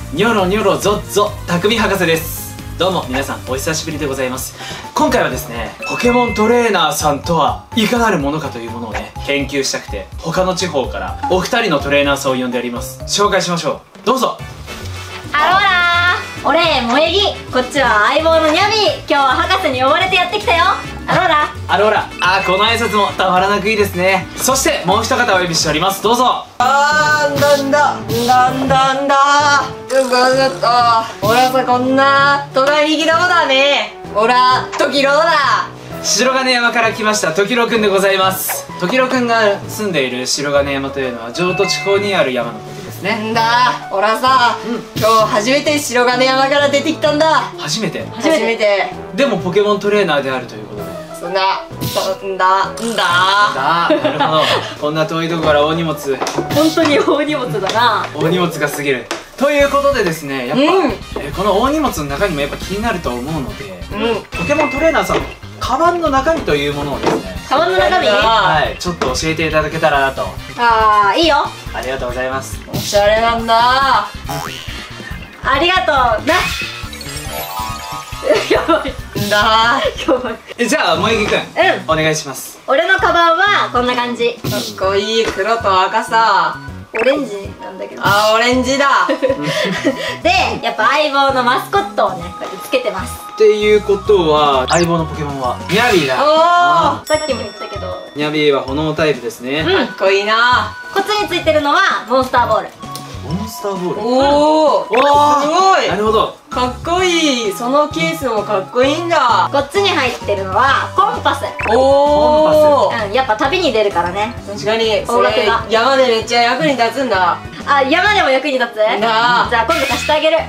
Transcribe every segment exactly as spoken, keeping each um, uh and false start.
ニョロニョロゾッゾ匠博士です。どうも皆さんお久しぶりでございます。今回はですね、ポケモントレーナーさんとはいかなるものかというものをね研究したくて、他の地方からお二人のトレーナーさんを呼んであります。紹介しましょう。どうぞ。 アローラー、俺萌え木、こっちは相棒のニャビー。今日は博士に呼ばれてやってきたよ。アローラアローラ、あーこの挨拶もたまらなくいいですね。そしてもう一方お呼びしております。どうぞ。 あーなんだなんだなんだよくわかった。俺はさ、こんな隣行き玉だね。ほらトキロだ。 白金山から来ましたトキロくんでございます。トキロくんが住んでいる白金山というのは上都地方にある山のことですね。 なんだ俺はさ、うん、今日初めて白金山から出てきたんだ。 初めて初めてでもポケモントレーナーであるということで、 そんなそんだんだだなるほどこんな遠いとこから大荷物、 本当に大荷物だな。 大荷物が過ぎるということでですね、やっぱ、うん、えこの大荷物の中にもやっぱ気になると思うので、うん、ポケモントレーナーさんのカバンの中身というものをですね、 カバンの中身、 はい、ちょっと教えていただけたらなと。 ああ、いいよ。 ありがとうございます。 おしゃれなんだ。 ありがとうな。やばいんだやばい。 えじゃあ萌木くん、 うん、 お願いします。 俺のカバンはこんな感じ。 かっこいい。黒と赤さ、 オレンジなんだけど、 あーオレンジだでやっぱ相棒のマスコットをねこうやってつけてます。 っていうことは相棒のポケモンはニャビーだ。 おお、 さっきも言ったけどニャビーは炎タイプですね。 うん、 かっこいいな。 コツについてるのはモンスターボール。 モンスターボール。 おお、すごい。 なるほど、 かっこいい。そのケースもかっこいいんだ。 こっちに入ってるのはコンパス。 おお、 うん、やっぱ旅に出るからね。 確かにそれ大型が山でめっちゃ役に立つんだ。 あ、山でも役に立つ。じゃあ今度貸してあげる。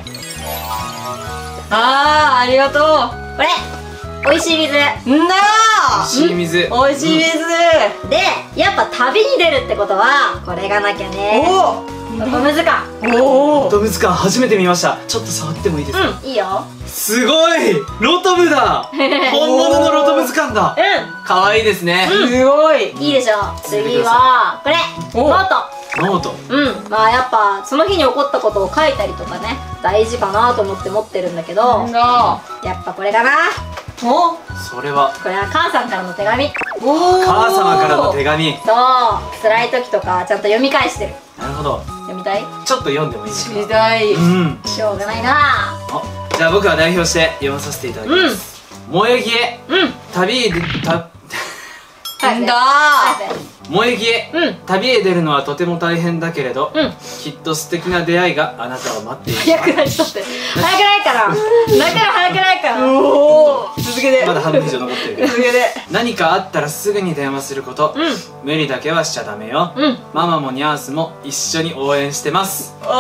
あーありがとう。 これ美味しい水んだ美味しい水、 美味しい水、 うん、でやっぱ旅に出るってことはこれがなきゃね。 おロトムズカン。 おお、 ロトムズカン初めて見ました。ちょっと触ってもいいですか。 うん、いいよ。 すごい、ロトムだ本物のロトムズカンだ。 うん、 可愛いですね。 すごい。 いいでしょ。次はこれノート。 ノート。 うん、まあやっぱその日に起こったことを書いたりとかね大事かなと思って持ってるんだけど、やっぱこれかな。 お、 それはこれは母さんからの手紙。 お母様からの手紙。 そう、辛い時とかちゃんと読み返してる。 なるほど。 読みたい？ ちょっと読んでもいいですか。 知りたい。 うん、 しょうがないな。 あ、じゃあ僕は代表して読まさせていただきます。萌木へ、 うん、 旅へ出たなんだ萌木へ、 うん、 旅へ出るのはとても大変だけれど、 うん、 きっと素敵な出会いがあなたを待っている。 早くない？ちょっと待って、早くないかな。だから早くないかな。 おお、続けてまだ半分以上残ってるけど続けて。 何かあったらすぐに電話すること、 うん、 無理だけはしちゃダメよ。 うん、 ママもニャースも一緒に応援してます。 お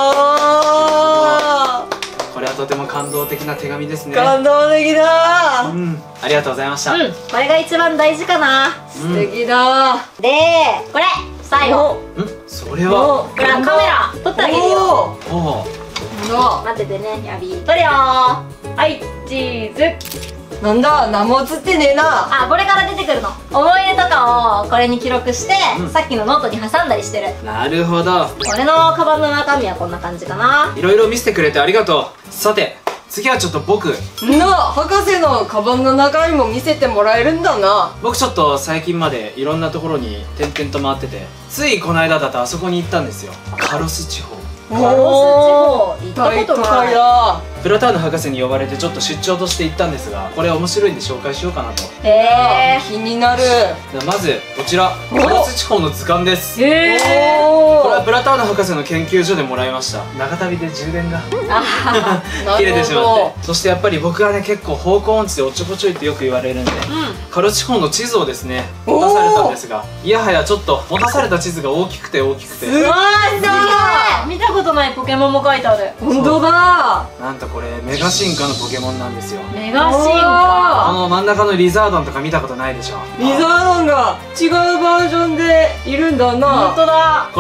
お、 これはとても感動的な手紙ですね。 感動的だ。 うん、ありがとうございました。 うん、これが一番大事かな。 素敵だ。 で、これ最後。 ん、それはほらカメラ撮ってあげるよ。 おお、 待っててね、ヤビー。撮るよー。はい、チーズ。 なんだ、何も映ってねえな。 あ、これから出てくるの。思い出とかをこれに記録して、 うん、 さっきのノートに挟んだりしてる。 なるほど。 俺のカバンの中身はこんな感じかな。 いろいろ見せてくれてありがとう。さて次はちょっと僕なあ、博士のカバンの中身も見せてもらえるんだな。 僕ちょっと最近までいろんなところに転々と回ってて、ついこの間だとあそこに行ったんですよ。カロス地方。 カロス地方行ったことない。 プラターヌ博士に呼ばれてちょっと出張として行ったんですが、これ面白いんで紹介しようかなと。 へー、 気になる。 ではまずこちらカロス地方の図鑑です。 へー、 これはプラターヌ博士の研究所でもらいました。長旅で充電が切れてしまって、そしてやっぱり僕はね結構方向音痴でおっちょこちょいってよく言われるんで、うん、カロス地方の地図をですね持たされたんですが、いやはやちょっと持たされた地図が大きくて大きくて、 すごいだ。見たことないポケモンも書いてある。 本当だ。 なんとこれメガ進化のポケモンなんですよ。 メガ進あ化。 の真ん中のリザードンとか見たことないでしょ。 リザードンが違うバージョンでいるんだな。 本当だ。 これのおかげで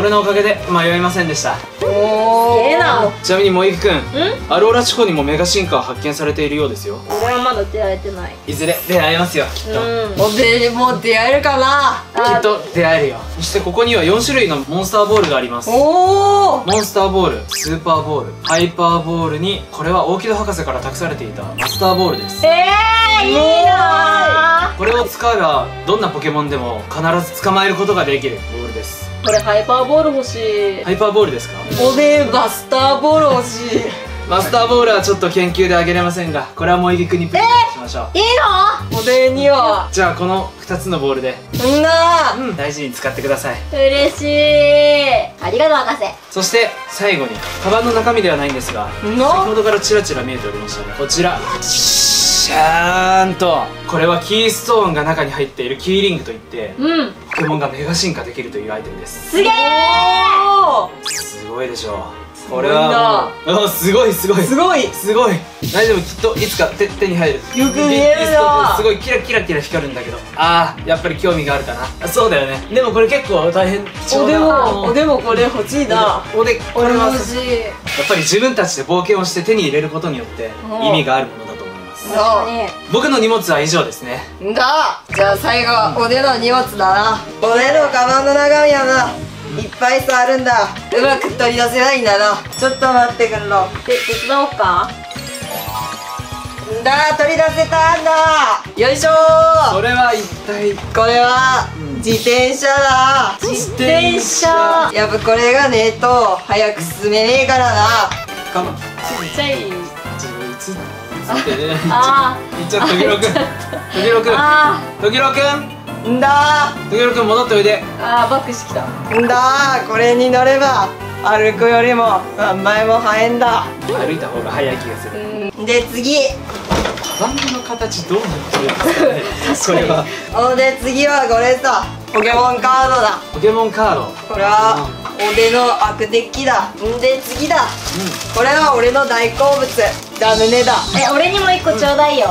で迷いませんでした。 おー、 すげえな。 ちなみに萌木くん、 んアローラ地方にもメガ進化は発見されているようですよ。 俺はまだ出会えてない。 いずれ出会えますよ、きっと。 うん。 おでにも出会えるかな。 きっと出会えるよ。そしてここにはよん種類のモンスターボールがあります。 おー、 モンスターボール、スーパーボール、ハイパーボールに、これは大木戸博士から託されていたマスターボールです。 えー、いいなー。 これを使えばどんなポケモンでも必ず捕まえることができるボールです。 これハイパーボール欲しい。 ハイパーボールですか？ おでマスターボール欲しい。 マスターボールはちょっと研究であげれませんが、これは萌木くんにプレゼントしましょう。 いいの？ おでにはじゃあこのふたつのボールで、 んなー、 うん、大事に使ってください。 嬉しい。ありがとう博士。 そして最後にカバンの中身ではないんですが、先なほどからチラチラ見えておりましたね。こちらシャーンと、これはキーストーンが中に入っているキーリングといって、 うん。 ポケモンがメガ進化できるというアイテムです。 すげー。 おー、 すごいでしょう。これはもう、あ、すごいすごいすごい。 すごい。大丈夫、きっといつか手手に入る。 よく見えるな。 すごいキラキラキラ光るんだけど、ああ、やっぱり興味があるかな。あ、そうだよね。でもこれ結構大変貴おで重なも、おでもこれ欲しいな。 おでこれは欲しい。 やっぱり自分たちで冒険をして手に入れることによって意味があるものだと思います。 確かに。 僕の荷物は以上ですね。 んだ、じゃあ最後はおでの荷物だな。おでのカバンの中身はないっぱいさあるんだ。うまく取り出せないんだな。ちょっと待ってくんろ。 で、手伝おうか。 んだ、取り出せたんだ。よいしょー。 それは一体これはうん自転車だ。 自転車。 やっぱこれがねえと早く進めねえからな。 かまちっちゃい。 自分映ってね。 あいっちゃった、とぎろくん。とぎろくん。 あとぎろくん。 んだとぎろくん戻っておいで。 ー。あー、バックしてきた。 んだ、これに乗れば歩くよりも何倍も早いんだ。 歩いた方が早い気がする。 んで次、 カバンの形どうなってるんですかね。これはおで次はこれさ、ポケモンカードだ。 ポケモンカード。 これはおでの悪敵だ。んで次だ、これは俺の大好物ラムネだ。 え、俺にも一個ちょうだいよ。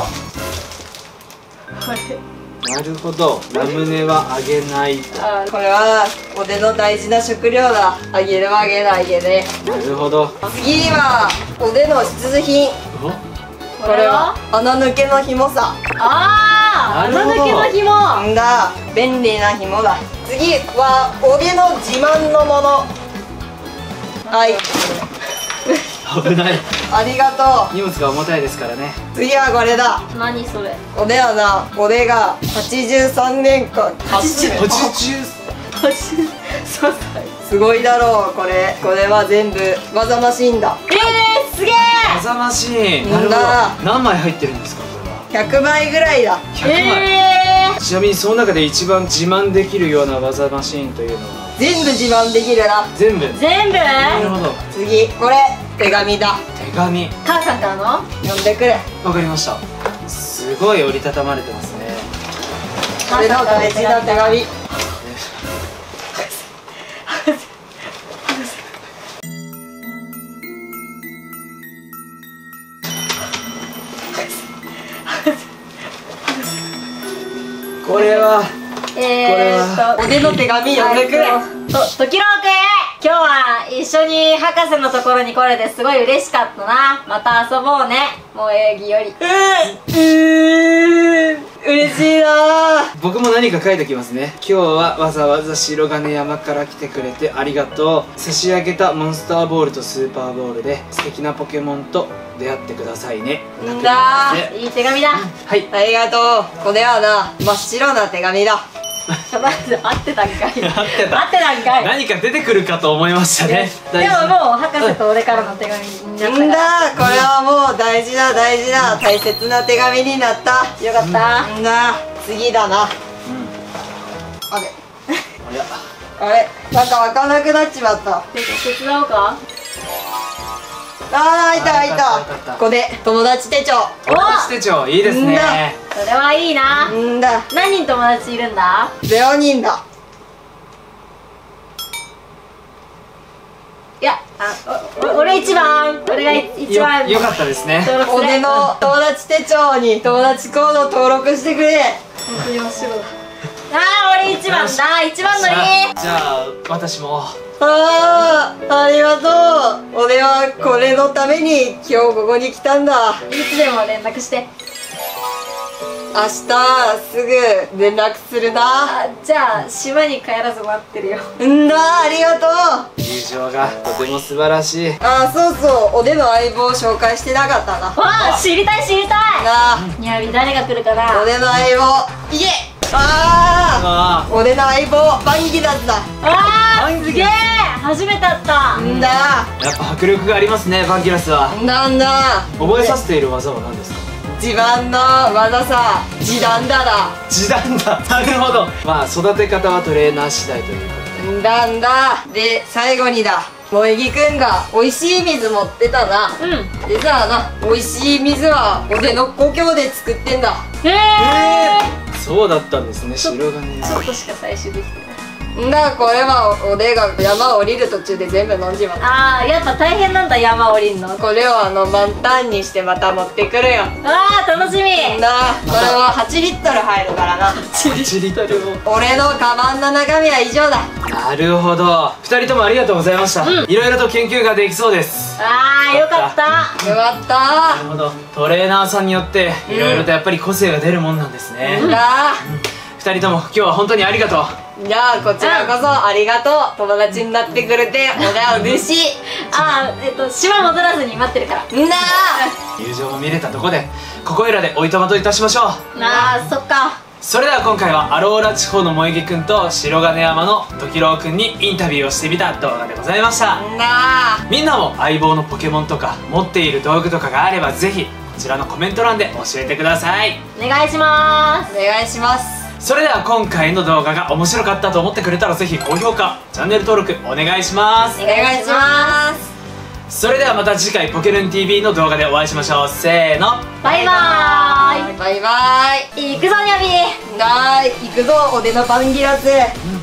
なるほど。ラムネはあげないと。 あこれはおでの大事な食料だ。あげるあげるあげる。 なるほど。 次はおでの必需品。 お、 これは？ 穴抜けの紐さ。 あー、 なるほど穴抜けの紐。 んだ、便利な紐だ。次はおでの自慢のもの。はい、 危ない。 ありがと荷物が重たいですからね。 う。次はこれだ。 何それ？ おではな、俺がはちじゅうさんねんかんはちじゅう。 そうすごいだろう。これこれは全部技マシンだ。 えー、すげえ。 技マシーン。なるほど。何枚入ってるんですか、これは。 ひゃくまいぐらいだ。 ひゃくまい。 えー、 ちなみにその中で一番自慢できるような技マシーンというのは全部自慢できるな。 全部。 全部？ なるほど。 次これ手紙だ。 手紙。 母さんからの？ 読んでくれ。 わかりました。すごい折りたたまれてますね。 俺の大事な手紙。 これはえーっと、 おでの手紙読んでくれ。 と、ときろうくん、今日は一緒に博士のところに来れてすごい嬉しかったな。また遊ぼうね、萌えぎより。 うーん、嬉しいな。 僕も何か書いておきますね。今日はわざわざ白金山から来てくれてありがとう。差し上げたモンスターボールとスーパーボールで素敵なポケモンと出会ってくださいね。 んだねいい手紙だ。 はい。 ありがとう。これはな、真っ白な手紙だ。 ちょまず合ってたんかい。合ってた合ってたんかい。 何か出てくるかと思いましたね。 でももう博士と俺からの手紙になったんかだ、これはもう大事な大事な大切な手紙になった。 らよかった。 んだ、次だな。 うん。 あれありゃ。 あれ、なんか開かなくなっちまった。 手伝おうか。 あー、開いた開いあ開いた開いたた。これ友達手帳。 友達手帳いいですね。 それはいいな。 んだ、 何人友達いるんだ？ ゼロにんだ。 いや、あ、おお俺一番。俺が一番。 よよかったですね。 登録する。 俺の友達手帳に友達コード登録してくれ。 本当に真っ白だ。あー、俺一番だ。一番のいい。 じゃあ私も。 ああ、ありがとう。俺はこれのために今日ここに来たんだ。 いつでも連絡して。 明日すぐ連絡するな。 あ、じゃあ島に帰らず待ってるよ。 んだ、ありがとう。 友情がとても素晴らしい。 あ、そうそう、俺の相棒を紹介してなかったな。 わあ、知りたい知りたい。 なあ、 にゃび誰が来るかな。 俺の相棒、いえ、ああ、俺の相棒バンギラスだ。 あー、すげえ、初めて会った。 んだ、 やっぱ迫力がありますね、バンギラスは。 なんだ、 覚えさせている技は何ですか？ 自慢の技さ、時短だな。 時短だ。なるほど。まあ育て方はトレーナー次第ということで。 んだんだ。で、最後にだ、萌木くんが美味しい水持ってたな。 うん。 でさあな、美味しい水は俺の故郷で作ってんだ。 へえ。 そうだったんですね、白金。 ちょっとしか採集できてない。 んだ、これは俺が山降りる途中で全部飲んじまった。 あー、やっぱ大変なんだ、山降りんの。 これをあの満タンにしてまた持ってくるよ。 あー、楽しみ。 んだ、これははちリットル入るからな。 はちリットルを。 俺のカバンの中身は以上だ。 なるほど。二人ともありがとうございました。 うんいろいろと研究ができそうです。 あー、よかった。 よかったなるほど。トレーナーさんによっていろいろとやっぱり個性が出るもんなんですね。 んだ。 二人とも今日は本当にありがとう。 じゃあこちらこそありがとう。友達になってくれて俺は嬉しい。 あー、えっと島戻らずに待ってるから。 んだ。 友情も見れたとこでここいらでおいとまといたしましょう。 あー、そっか。 それでは今回はアローラ地方の萌木くんと白金山の時郎くんにインタビューをしてみた動画でございました。 んだ。 みんなも相棒のポケモンとか持っている道具とかがあればぜひこちらのコメント欄で教えてください。 お願いします。 お願いします。 それでは今回の動画が面白かったと思ってくれたらぜひ高評価チャンネル登録お願いします。 お願いします。 それではまた次回ポケルン ティーブイ の動画でお会いしましょう。せーの、 バイバーイ。 バイバイ。 行くぞニャビー。 だーい、行くぞ俺のバンギラス。